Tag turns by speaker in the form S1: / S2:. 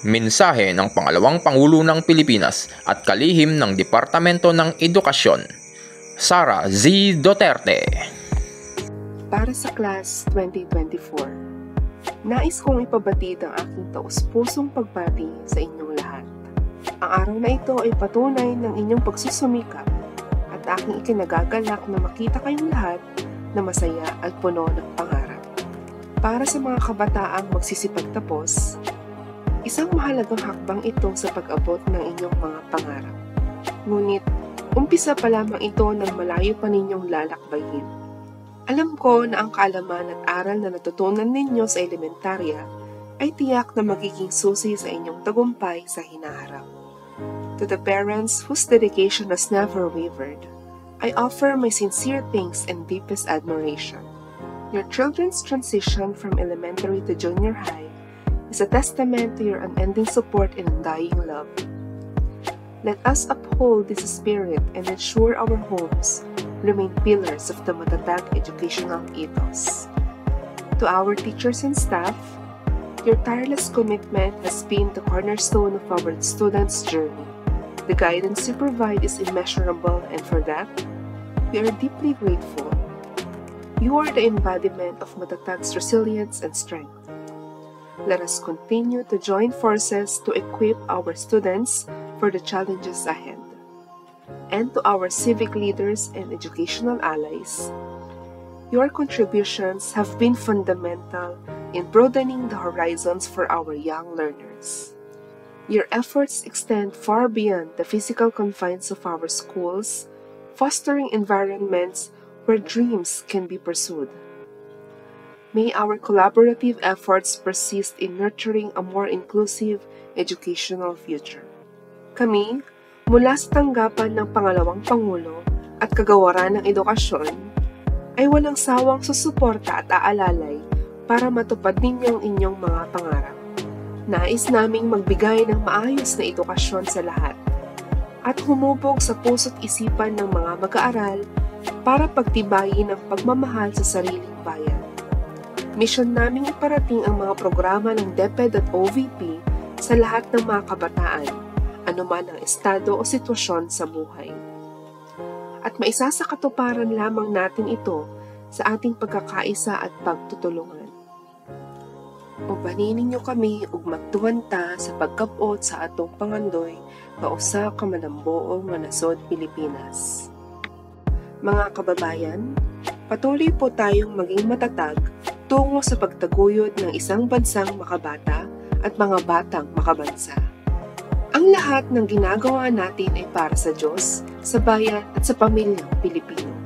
S1: Mensahe ng pangalawang Pangulo ng Pilipinas at kalihim ng Departamento ng Edukasyon, Sara Z. Duterte.
S2: Para sa Class 2024, nais kong ipabatid ang aking taus-pusong pagbati sa inyong lahat. Ang araw na ito ay patunay ng inyong pagsusumikap at aking ikinagagalak na makita kayong lahat na masaya at puno ng pangarap. Para sa mga kabataang magsisipagtapos, isang mahalagang hakbang ito sa pag-abot ng inyong mga pangarap. Ngunit, umpisa pa lamang ito ng malayo pa ninyong lalakbayin. Alam ko na ang kaalaman at aral na natutunan ninyo sa elementarya ay tiyak na magiging susi sa inyong tagumpay sa hinaharap. To the parents whose dedication has never wavered, I offer my sincere thanks and deepest admiration. Your children's transition from elementary to junior high is a testament to your unending support and undying love. Let us uphold this spirit and ensure our homes remain pillars of the matatag educational ethos. To our teachers and staff, your tireless commitment has been the cornerstone of our students' journey. The guidance you provide is immeasurable, and for that, we are deeply grateful. You are the embodiment of matatag's resilience and strength. Let us continue to join forces to equip our students for the challenges ahead. And to our civic leaders and educational allies, your contributions have been fundamental in broadening the horizons for our young learners. Your efforts extend far beyond the physical confines of our schools, fostering environments where dreams can be pursued. May our collaborative efforts persist in nurturing a more inclusive educational future. Kami, mula sa tanggapan ng pangalawang Pangulo at Kagawaran ng Edukasyon, ay walang sawang susuporta at aalalay para matupad ninyo ang inyong mga pangarap. Nais naming magbigay ng maayos na edukasyon sa lahat at humubog sa puso't isipan ng mga mag-aaral para pagtibayin ang pagmamahal sa sariling bayan. Misyon naming iparating ang mga programa ng DepEd at OVP sa lahat ng mga kabataan, anuman ang estado o sitwasyon sa buhay. At maisasakatuparan lamang natin ito sa ating pagkakaisa at pagtutulungan. Ubanin ninyo kami ug magtuwanta sa pagkapot sa atong pangandoy nga usa ka manambuong nga nasod Pilipinas. Mga kababayan, patuloy po tayong maging matatag tungo sa pagtaguyod ng isang bansang makabata at mga batang makabansa. Ang lahat ng ginagawa natin ay para sa Diyos, sa bayan at sa pamilyang Pilipino.